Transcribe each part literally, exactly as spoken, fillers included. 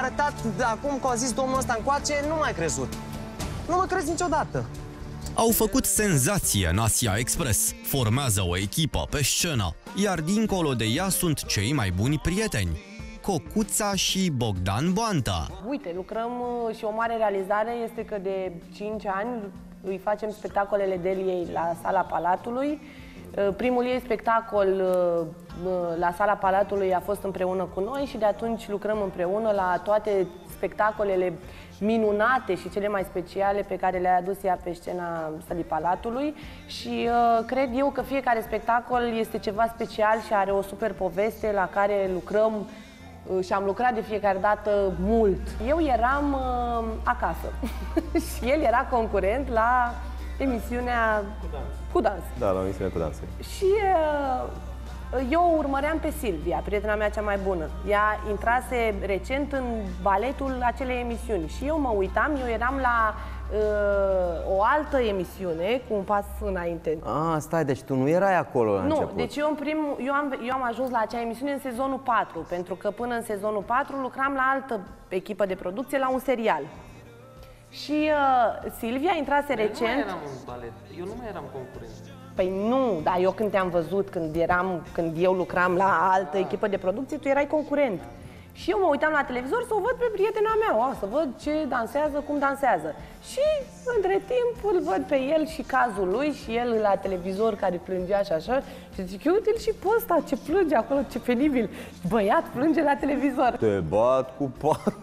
arătat de acum, că a zis domnul ăsta încoace, nu m-ai crezut. Nu mă crezi niciodată. Au făcut senzație în Asia Express, formează o echipă pe scenă, iar dincolo de ea sunt cei mai buni prieteni, Cocuța și Bogdan Boanta. Uite, lucrăm și o mare realizare este că de cinci ani îi facem spectacolele Deliei la Sala Palatului. Primul ei spectacol la Sala Palatului a fost împreună cu noi și de atunci lucrăm împreună la toate spectacolele minunate și cele mai speciale pe care le-a adus ea pe scena Sălii Palatului și uh, cred eu că fiecare spectacol este ceva special și are o super poveste la care lucrăm uh, și am lucrat de fiecare dată mult. Eu eram uh, acasă și el era concurent la emisiunea Cu Dans. Cu Dans. Da, la emisiunea Cu Dans. Și uh, eu urmăream pe Silvia, prietena mea cea mai bună. Ea intrase recent în baletul acelei emisiuni și eu mă uitam, eu eram la uh, o altă emisiune cu un pas înainte. Ah, stai, deci tu nu erai acolo la nu, început. deci eu, în prim, eu, am, eu am ajuns la acea emisiune în sezonul patru, pentru că până în sezonul patru lucram la altă echipă de producție, la un serial. Și uh, Silvia intrase recent... Eu nu mai eram în balet, eu nu mai eram concurent. Păi nu, dar eu când te-am văzut, când, eram, când eu lucram la altă echipă de producție, tu erai concurent. Și eu mă uitam la televizor să o văd pe prietena mea, o, să văd ce dansează, cum dansează. Și între timp îl văd pe el și cazul lui și el la televizor care plângea și așa. Și zic, uite-l și pe ăsta, ce plânge acolo, ce penibil. Băiat plânge la televizor. Te bat cu pat.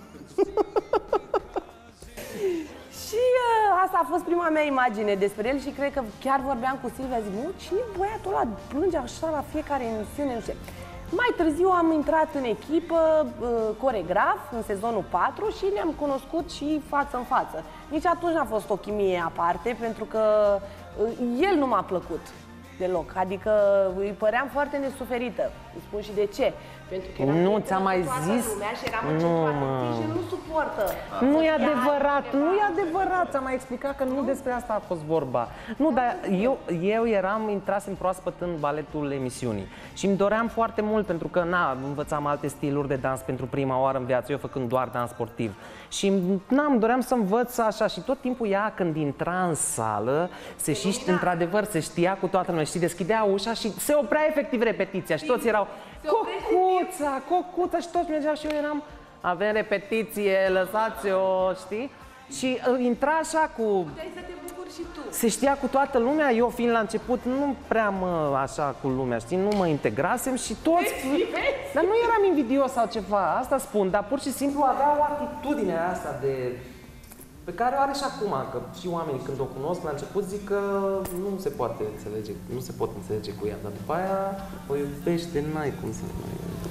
Și uh, asta a fost prima mea imagine despre el și cred că chiar vorbeam cu Silvia, zic, nu, cine băiatul ăla plânge așa la fiecare emisiune, nu știu. Mai târziu am intrat în echipă, uh, coregraf, în sezonul patru și ne-am cunoscut și față în față. Nici atunci n-a fost o chimie aparte, pentru că uh, el nu m-a plăcut deloc, adică îi păream foarte nesuferită. Îi spun și de ce. Pentru că nu ți-am mai zis? Și eram nu, mă. Și nu suportă. Nu e adevărat, nu e adevărat. Ți-am mai explicat că nu despre asta a fost vorba. Nu, dar eu, eu eram, intrasem proaspăt în baletul emisiunii și îmi doream foarte mult, pentru că na, învățam alte stiluri de dans pentru prima oară în viață, eu făcând doar dans sportiv. Și na, îmi doream să învăț așa și tot timpul ea, când intra în sală, se și, într-adevăr, se știa cu toată lumea și deschidea ușa și se oprea efectiv repetiția și toți erau Cocuța, Cocuța și toți mergeau și eu eram, avem repetiție, lăsați-o, știi? Și intra așa cu... Puteai să te bucuri și tu. Se știa cu toată lumea, eu fiind la început nu prea mă așa cu lumea, știi? Nu mă integrasem și toți... Dar nu eram invidios sau ceva, asta spun, dar pur și simplu avea o atitudine asta de... pe care o are și acum, că și oamenii când o cunosc la început zic că nu se poate înțelege, nu se pot înțelege cu ea, dar după aia o iubește, n-ai cum să mai iubești.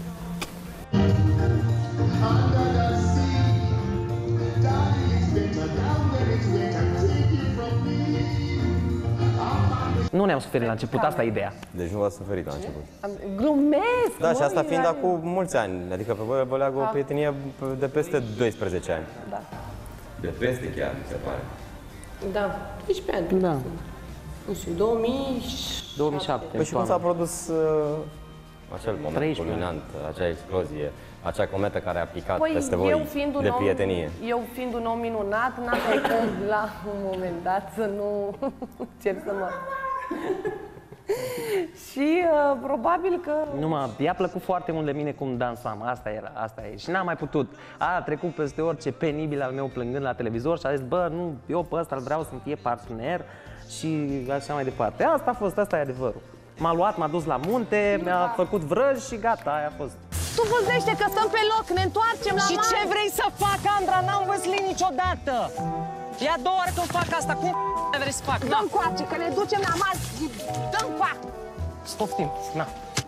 Nu ne-am suferit la început, asta e ideea. Deci nu v-ați suferit la început. Glumesc! Da, și asta fiind acum mulți ani, adică pe voi vă leagă o prietenie de peste doisprezece ani. Da. De peste chiar, mi se pare. Da, doisprezece ani. Da. Nu știu, două mii șapte. Păi și cum s-a produs uh, acel moment treisprezece. culminant, acea explozie, acea cometă care a picat păi, peste voi eu fiind un de om, prietenie? Eu fiind un om minunat, n-am cum la un moment dat să nu cer să mă... Și uh, probabil că... Nu mă, i-a plăcut foarte mult de mine cum dansam, asta era, asta e. Și n-am mai putut. A trecut peste orice penibil al meu plângând la televizor și a zis, bă, nu, eu pe ăsta vreau să-mi fie partener și așa mai departe. Asta a fost, asta e adevărul. M-a luat, m-a dus la munte, mi-a făcut vrăji și gata, aia a fost. Tu văzește că stăm pe loc, ne întoarcem la Și mare. ce vrei să fac, Andra? N-am văzut niciodată. E a doua oară când fac asta, cum vrei să fac? Dăm coace, că ne ducem la mare. Dăm coace. Stoftim, na.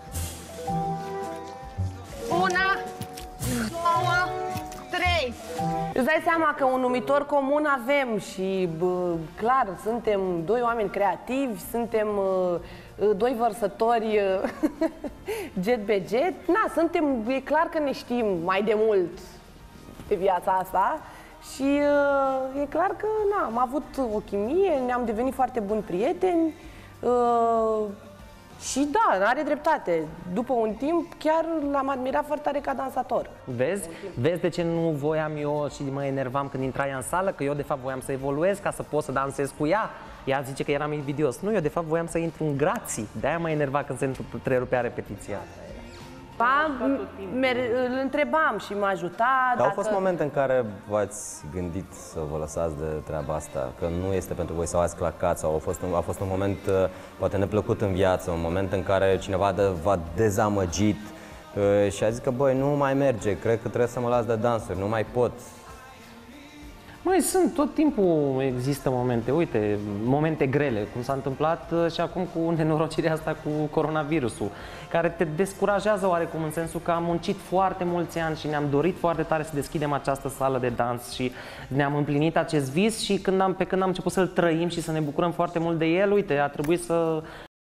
Una, două, trei. Îți dai seama că un numitor comun avem și, bă, clar, suntem doi oameni creativi, suntem uh, doi vărsători uh, jet be jet. Na, suntem, e clar că ne știm mai de mult pe viața asta și uh, e clar că, na, am avut o chimie, ne-am devenit foarte buni prieteni uh, Și da, are dreptate. După un timp, chiar l-am admirat foarte tare ca dansator. Vezi? Vezi de ce nu voiam eu și mă enervam când intra ea în sală? Că eu de fapt voiam să evoluez ca să pot să dansez cu ea. Ea zice că eram invidios. Nu, eu de fapt voiam să intru în grații. De-aia mă enerva când se întrerupea repetiția. Ba, îl întrebam și mă ajuta. Dar au fost momente în care v-ați gândit să vă lăsați de treaba asta, că nu este pentru voi sau ați clacat sau a fost un, a fost un moment poate neplăcut în viață, un moment în care cineva v-a dezamăgit și a zis că băi, nu mai merge, cred că trebuie să mă las de dansuri, nu mai pot. Măi, sunt, tot timpul există momente, uite, momente grele, cum s-a întâmplat și acum cu nenorocirea asta cu coronavirusul, care te descurajează oarecum în sensul că am muncit foarte mulți ani și ne-am dorit foarte tare să deschidem această sală de dans și ne-am împlinit acest vis și când am, pe când am început să-l trăim și să ne bucurăm foarte mult de el, uite, a trebuit să